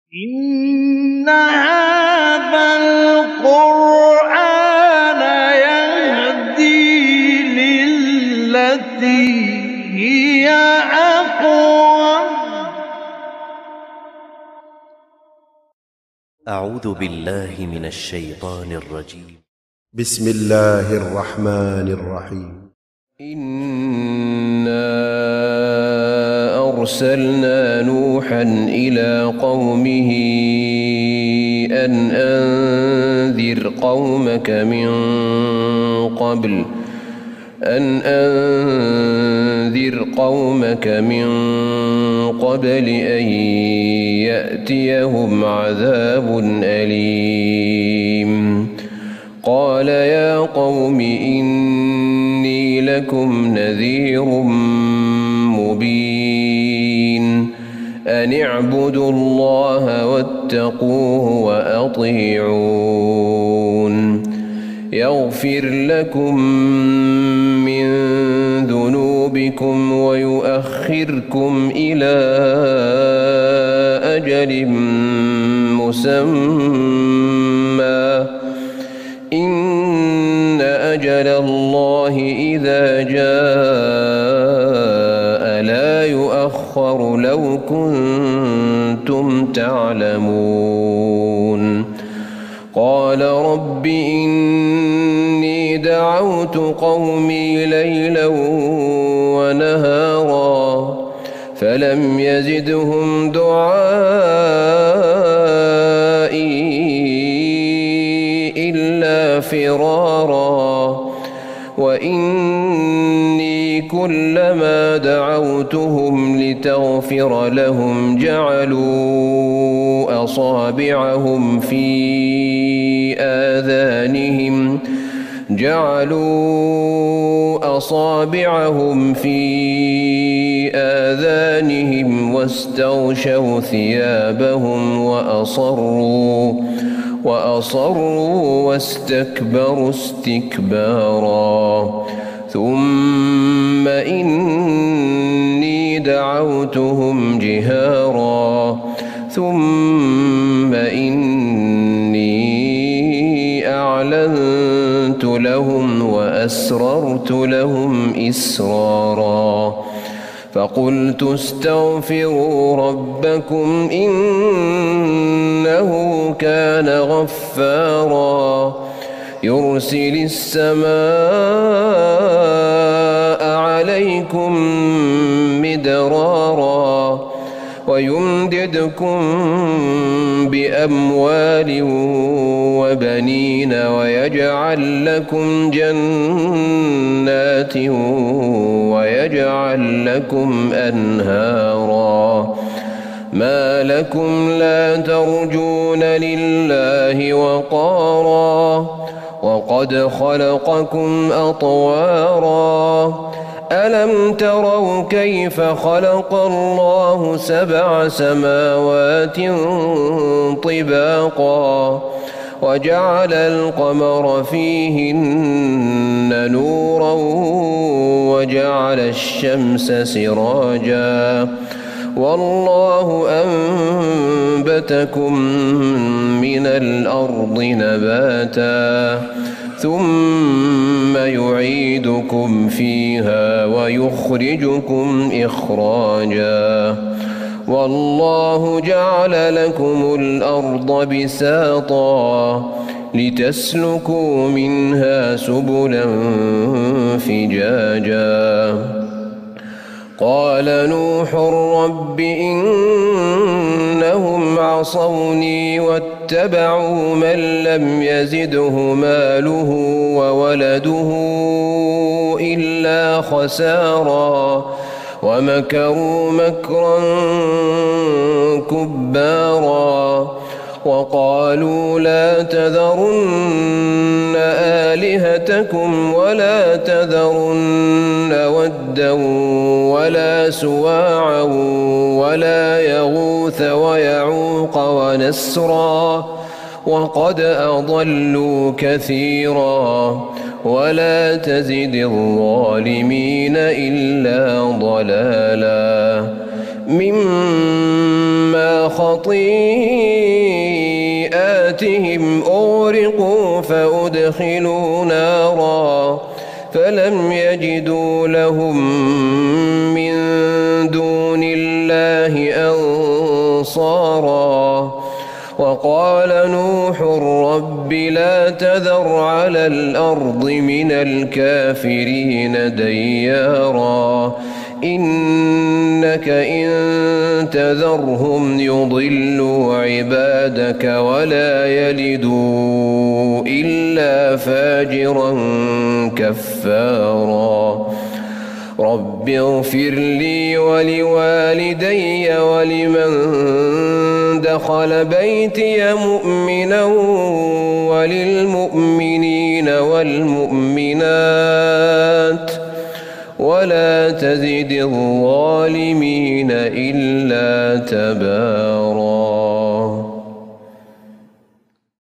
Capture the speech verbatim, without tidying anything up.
إِنَّ هَٰذَا الْقُرْآنَ يَهْدِي لِلَّتِي هِيَ أَقْوَمُ. أعوذ بالله من الشيطان الرجيم. بسم الله الرحمن الرحيم. إنا أرسلنا نوحا إلى قومه أن أنذر قومك من قبل أن أنذر قومك من قبل أن يأتيهم عذاب أليم. قال يا قوم إني لكم نذير مبين أن اعبدوا الله واتقوه وأطيعون يغفر لكم من ذنوبكم ويؤخركم إلى أجل مسمى إن أجل الله إذا جاء لا يؤخر لو كنتم تعلمون. قال رب إني دعوت قومي ليلا ونهارا فلم يزدهم دعائي إلا فرارا وإني كلما دعوتهم لتغفر لهم جعلوا أصابعهم في آذانهم جعلوا أصابعهم في آذانهم واستغشوا ثيابهم وأصروا وأصروا واستكبروا استكبارا ثم إني دعوتهم جهارا ثم إني أعلنت لهم وأسررت لهم إسرارا فقلت استغفروا ربكم إنه كان غفارا يرسل السماء عليكم مدرارا ويمددكم بأموال وبنين ويجعل لكم جنات ويجعل لكم أنهارا ما لكم لا ترجون لله وقارا وقد خلقكم أطوارا ألم تروا كيف خلق الله سبع سماوات طباقا وجعل القمر فيهن نورا وجعل الشمس سراجا والله أنبتكم من الأرض نباتا ثم يعيدكم فيها ويخرجكم إخراجا والله جعل لكم الأرض بساطا لتسلكوا منها سبلا فجاجا قال نوح رب إنهم عصوني واتبعوا من لم يزده ماله وولده إلا خسارا ومكروا مكرا كبارا وقالوا لا تذرن آلهتكم ولا تذرن ودا ولا سواعا ولا يغوث ويعوق ونسرا وقد أضلوا كثيرا ولا تزد الظالمين إلا ضلالا مما خطيئاتهم أغرقوا فأدخلوا نارا فلم يجدوا لهم من دون الله أنصارا. وقال نوح رب لا تذر على الأرض من الكافرين ديارا إنك إن تذرهم يضلوا عبادك ولا يلدوا إلا فاجرا كفارا. رب اغفر لي ولوالدي ولمن دخل بيتي مؤمنا وللمؤمنين والمؤمنات ولا تزد الظالمين إلا تبارا.